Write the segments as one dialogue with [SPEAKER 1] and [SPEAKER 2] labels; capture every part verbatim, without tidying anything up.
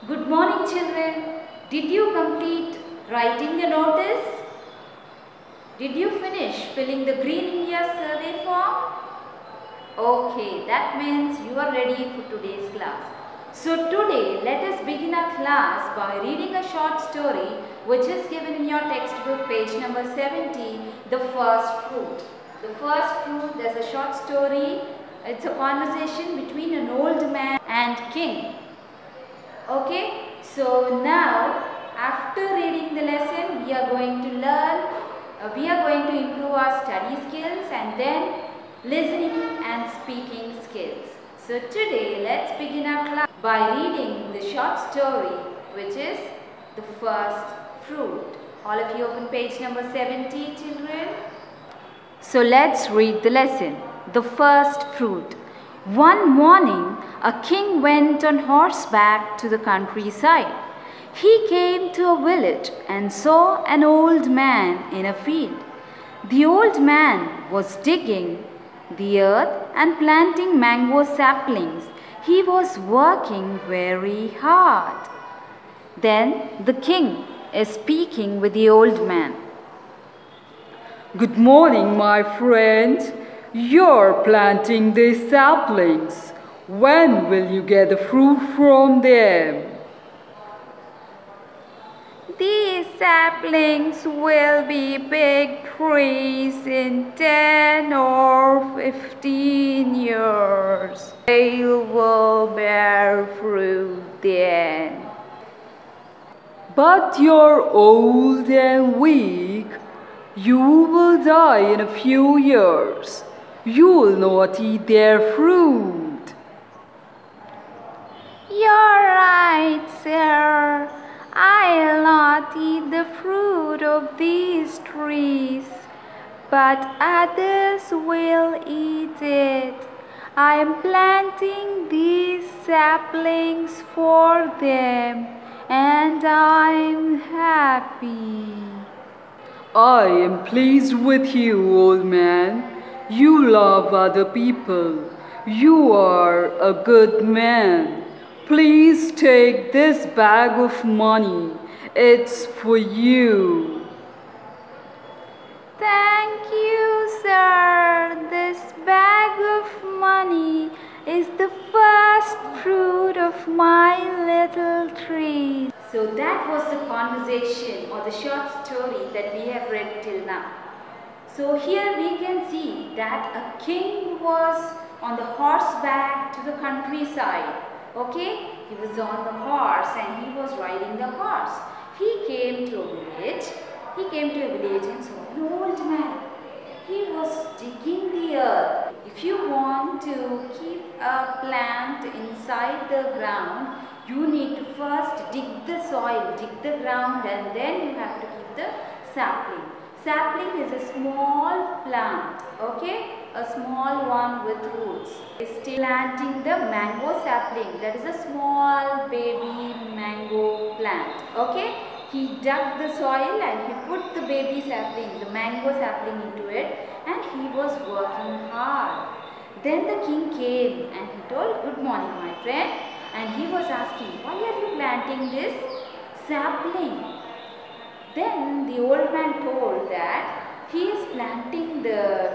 [SPEAKER 1] Good morning, children. Did you complete writing the notice? Did you finish filling the Green India survey form? Okay, that means you are ready for today's class. So today, let us begin our class by reading a short story which is given in your textbook, page number seventy, The First Fruit. The First Fruit, there's a short story. It's a conversation between an old man and king. Okay, so now after reading the lesson, we are going to learn, uh, we are going to improve our study skills and then listening and speaking skills. So today, let's begin our class by reading the short story which is The First Fruit. All of you open page number seventy, children. So let's read the lesson. The First Fruit. One morning, a king went on horseback to the countryside. He came to a village and saw an old man in a field. The old man was digging the earth and planting mango saplings. He was working very hard. Then the king is speaking with the old man.
[SPEAKER 2] Good morning, my friend. You're planting these saplings. When will you get the fruit from them?
[SPEAKER 1] These saplings will be big trees in ten or fifteen years. They will bear fruit then.
[SPEAKER 2] But you're old and weak. You will die in a few years. You'll not eat their fruit.
[SPEAKER 1] You're right, sir. I'll not eat the fruit of these trees, but others will eat it. I am planting these saplings for them, and I'm happy.
[SPEAKER 2] I am pleased with you, old man. You love other people. You are a good man. Please take this bag of money. It's for you.
[SPEAKER 1] Thank you, sir. This bag of money is the first fruit of my little tree. So that was the conversation or the short story that we have read till now. So here we can see that a king was on the horseback to the countryside. Okay, he was on the horse and he was riding the horse. He came to a village. He came to a village and saw an old man. He was digging the earth. If you want to keep a plant inside the ground, you need to first dig the soil, dig the ground, and then you have to keep the sapling. Sapling is a small plant, okay? A small one with roots. Is still planting the mango sapling. That is a small baby mango plant, okay? He dug the soil and he put the baby sapling, the mango sapling into it, and he was working hard. Then the king came and he told, "Good morning, my friend." And he was asking, "Why are you planting this sapling?" Then the old man told that he is planting the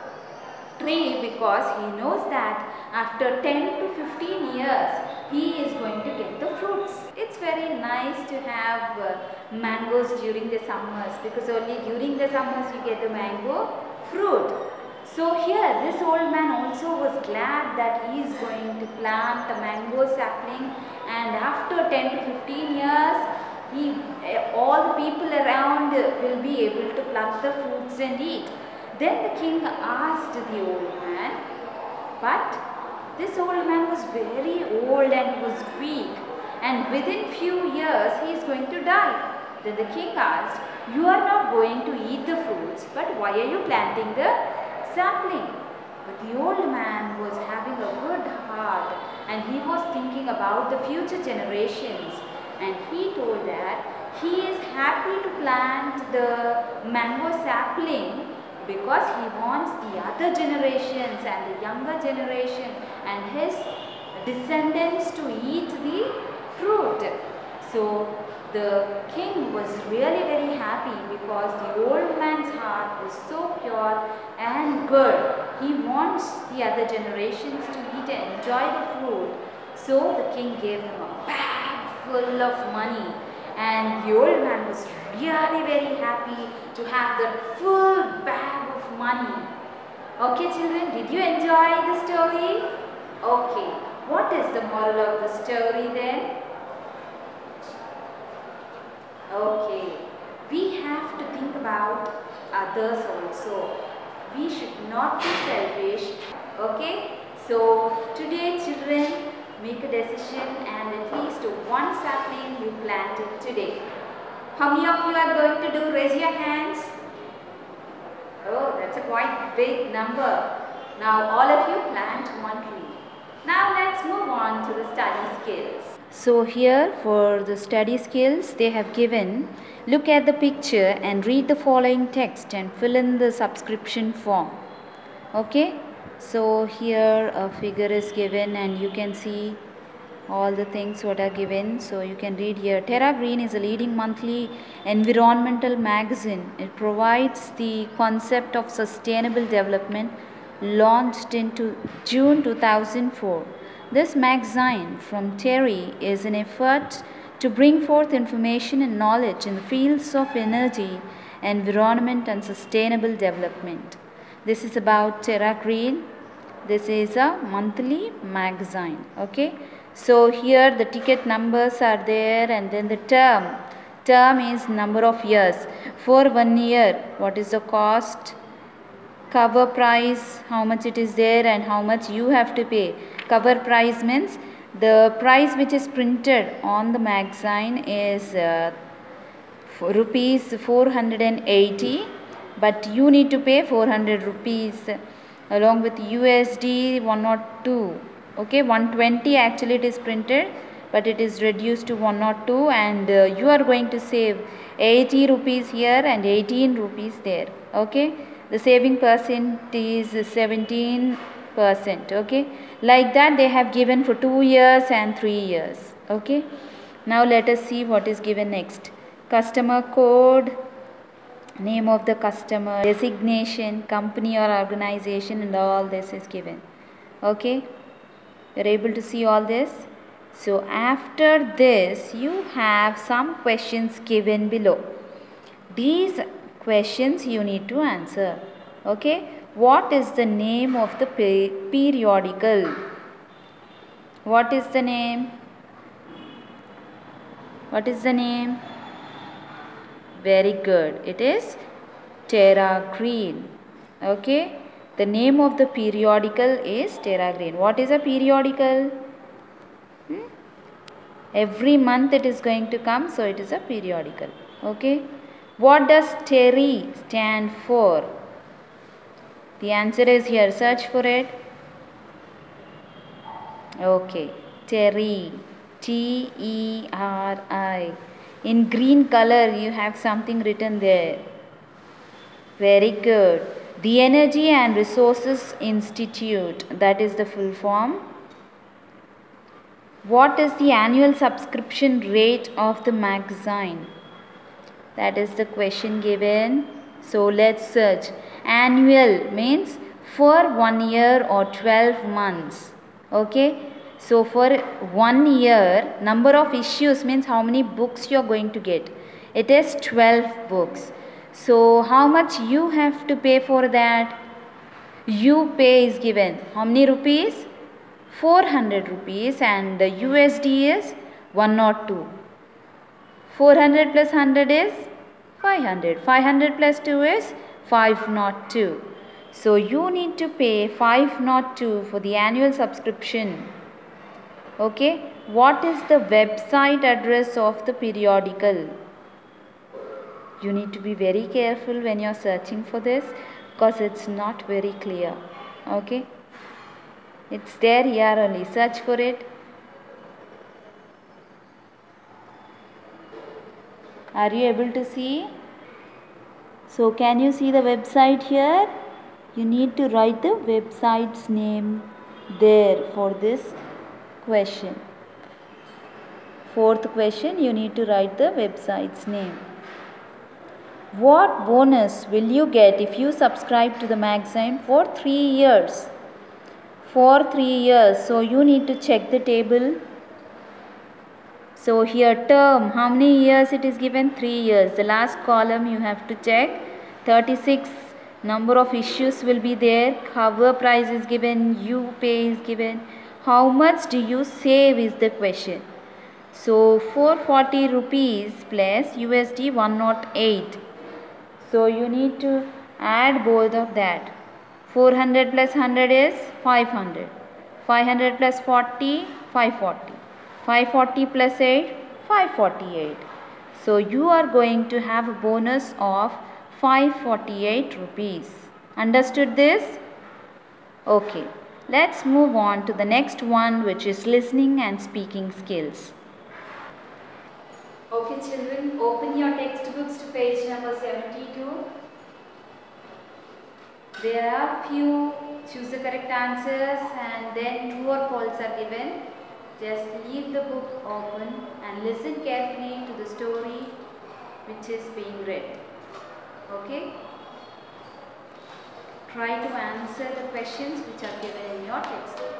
[SPEAKER 1] tree because he knows that after ten to fifteen years he is going to get the fruits. It's very nice to have uh, mangoes during the summers because only during the summers you get the mango fruit. So here this old man also was glad that he is going to plant a mango sapling, and after ten to fifteen years he, uh, all the people around will be able to pluck the fruits and eat. Then the king asked the old man, but this old man was very old and he was weak, and within few years he is going to die. Then the king asked, "You are not going to eat the fruits, but why are you planting the sapling?" But the old man was having a good heart and he was thinking about the future generations, and he told that he is happy to plant the mango sapling because he wants the other generations and the younger generation and his descendants to eat the fruit. So the king was really very happy because the old man's heart was so pure and good. He wants the other generations to eat and enjoy the fruit. So the king gave him a bag full of money, and the old man was really very happy to have that full bag of money. Okay children, did you enjoy the story? Okay, what is the moral of the story then? Okay, we have to think about others also. We should not be selfish. Okay, so today children, make a decision and at least one sapling you planted today. How many of you are going to do? Raise your hands. Oh, that's a quite big number. Now all of you plant one tree. Now let's move on to the study skills. So here for the study skills they have given, look at the picture and read the following text and fill in the subscription form. Okay, so here a figure is given and you can see all the things what are given. So you can read here, Terra Green is a leading monthly environmental magazine. It provides the concept of sustainable development, launched in June two thousand four. This magazine from Terry is an effort to bring forth information and knowledge in the fields of energy, environment and sustainable development. This is about Terra Green. This is a monthly magazine. Okay. So here the ticket numbers are there, and then the term. Term is number of years. For one year, what is the cost? Cover price, how much it is there and how much you have to pay. Cover price means the price which is printed on the magazine is uh, rupees four hundred eighty, but you need to pay four hundred rupees along with U S D one oh two. Okay, one twenty actually it is printed, but it is reduced to one oh two, and uh, you are going to save eighty rupees here and eighteen rupees there. Okay, the saving percent is seventeen percent. Okay, like that they have given for two years and three years. Okay, now let us see what is given next. Customer code, name of the customer, designation, company or organization, and all this is given. Okay, you are able to see all this. So after this you have some questions given below. These questions you need to answer. Okay, what is the name of the pe periodical? What is the name? What is the name? Very good. It is Terra Green. Okay, the name of the periodical is Terra Green. What is a periodical? Hmm? Every month it is going to come, so it is a periodical. Okay, what does Terry stand for? The answer is here. Search for it. Okay, Terry, T E R I. In green color you have something written there. Very good. The Energy and Resources Institute, that is the full form. What is the annual subscription rate of the magazine? That is the question given. So let's search. Annual means for one year or twelve months. Okay. So for one year, number of issues means how many books you are going to get. It is twelve books. So how much you have to pay for that? You pay is given. How many rupees? four hundred rupees, and the U S D is one oh two. four hundred plus one hundred is five hundred. five hundred plus two is five oh two. So you need to pay five oh two for the annual subscription. Okay, what is the website address of the periodical? You need to be very careful when you are searching for this, because it's not very clear. Okay, it's there here only. Search for it. Are you able to see? So can you see the website here? You need to write the website's name there for this question. Fourth question, you need to write the website's name. What bonus will you get if you subscribe to the magazine for three years? For three years. So you need to check the table. So here term, how many years it is given? three years. The last column you have to check. thirty-six number of issues will be there. Cover price is given. You pay is given. How much do you save is the question. So four hundred forty rupees plus U S D one hundred eight. So you need to add both of that. four hundred plus one hundred is five hundred. five hundred plus forty, five hundred forty. five hundred forty plus eight, five hundred forty-eight. So you are going to have a bonus of five hundred forty-eight rupees. Understood this? Okay. Let's move on to the next one, which is listening and speaking skills. Okay children, open your textbooks to page number seventy-two. There are few choose the correct answers and then true or false are given. Just leave the book open and listen carefully to the story which is being read. Okay? Try to answer the questions which are given in your textbook.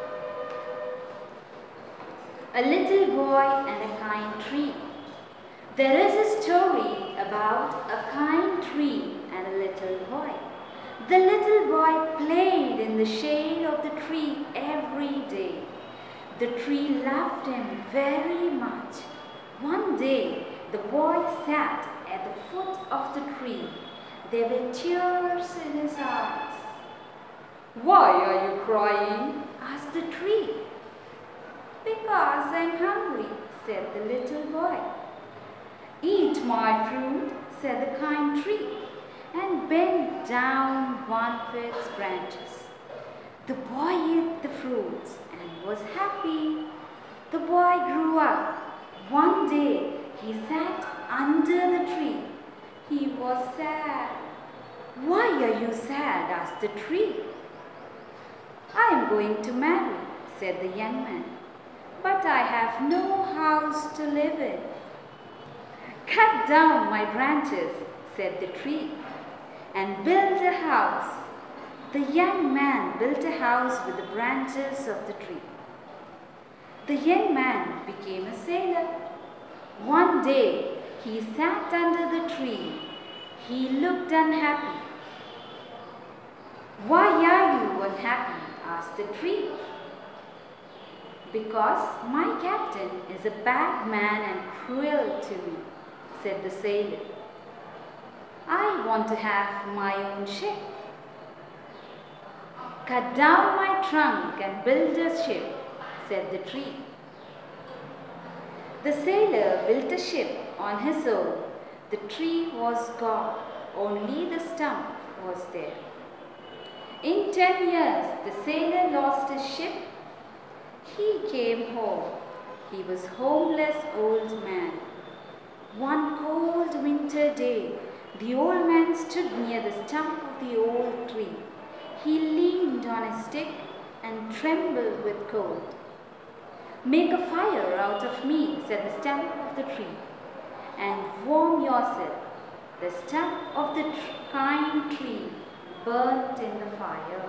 [SPEAKER 1] A little boy and a kind tree. There is a story about a kind tree and a little boy. The little boy played in the shade of the tree every day. The tree loved him very much. One day, the boy sat at the foot of the tree. There were tears in his eyes.
[SPEAKER 2] "Why are you crying?"
[SPEAKER 1] asked the tree. "Because I'm hungry," said the little boy.
[SPEAKER 2] "Eat my fruit,"
[SPEAKER 1] said the kind tree, and bent down one of its branches. The boy ate the fruits and was happy. The boy grew up. One day he sat under the tree. He was sad. "Why are you sad?" asked the tree. "I am going to marry," said the young man, "but I have no house to live in." "Cut down my branches," said the tree, "and build a house." The young man built a house with the branches of the tree. The young man became a sailor. One day he sat under the tree. He looked unhappy. "Why are you unhappy?" asked the tree. "Because my captain is a bad man and cruel to me," said the sailor. "I want to have my own ship." "Cut down my trunk and build a ship," said the tree. The sailor built a ship on his own. The tree was gone. Only the stump was there. In ten years, the sailor lost his ship. He came home. He was a homeless old man. One cold winter day, the old man stood near the stump of the old tree. He leaned on his stick and trembled with cold. "Make a fire out of me," said the stump of the tree, "and warm yourself." The stump of the kind tree burnt in the fire.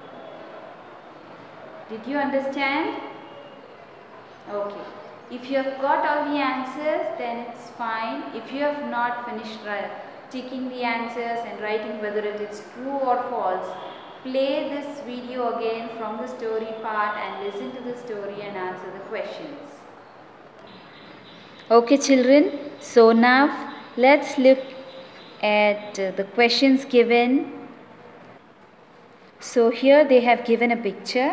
[SPEAKER 1] Did you understand? Okay. If you have got all the answers, then it's fine. If you have not finished ticking the answers and writing whether it is true or false, play this video again from the story part and listen to the story and answer the questions. Okay children, so now let's look at uh, the questions given. So here they have given a picture.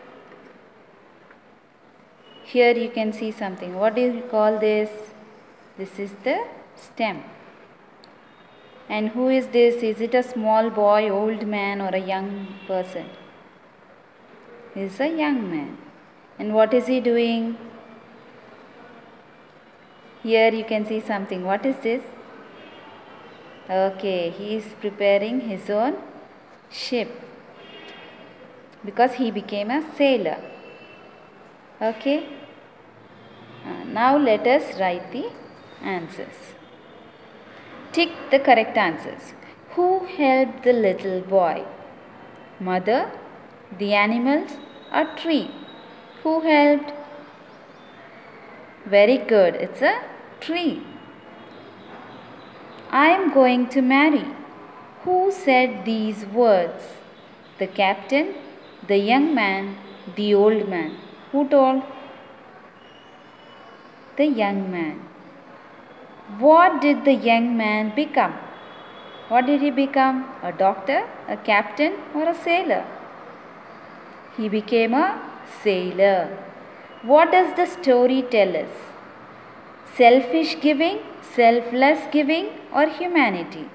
[SPEAKER 1] Here you can see something. What do you call this? This is the stem. And who is this? Is it a small boy, old man, or a young person? He is a young man. And what is he doing? Here you can see something. What is this? Okay, he is preparing his own ship because he became a sailor. Okay. Uh, now let us write the answers. Tick the correct answers. Who helped the little boy? Mother, the animals, or tree? Who helped? Very good. It's a tree. I am going to marry. Who said these words? The captain, the young man, the old man. Who told? The young man. What did the young man become? What did he become? A doctor, a captain, or a sailor? He became a sailor. What does the story tell us? Selfish giving, selfless giving, or humanity?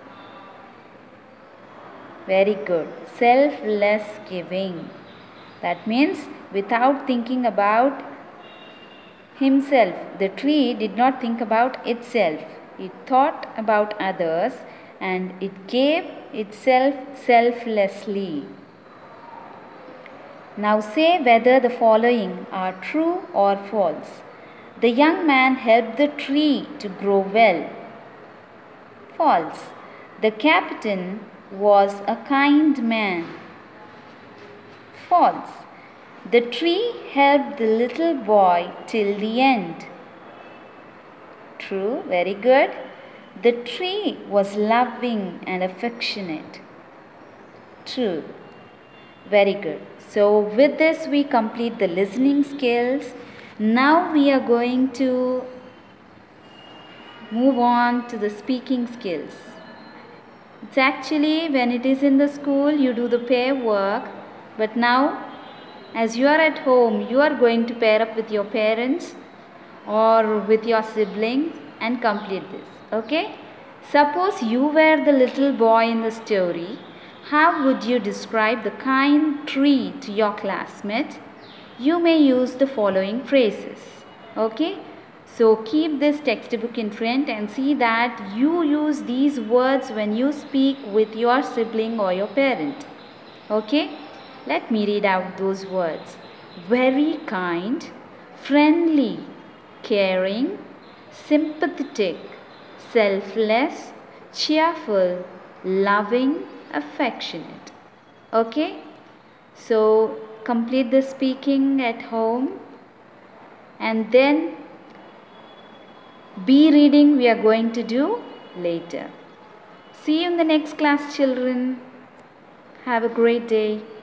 [SPEAKER 1] Very good. Selfless giving. That means without thinking about himself. The tree did not think about itself. It thought about others and it gave itself selflessly. Now say whether the following are true or false. The young man helped the tree to grow well. False. The captain was a kind man. False. The tree helped the little boy till the end. True, very good. The tree was loving and affectionate. True, very good. So with this we complete the listening skills. Now we are going to move on to the speaking skills. It's actually when it is in the school you do the pair work, but now as you are at home, you are going to pair up with your parents or with your siblings and complete this. Okay? Suppose you were the little boy in the story. How would you describe the kind tree to your classmate? You may use the following phrases. Okay? So keep this textbook in front and see that you use these words when you speak with your sibling or your parent. Okay? Let me read out those words. Very kind, friendly, caring, sympathetic, selfless, cheerful, loving, affectionate. Okay? So complete the speaking at home and then B reading we are going to do later. See you in the next class, children. Have a great day.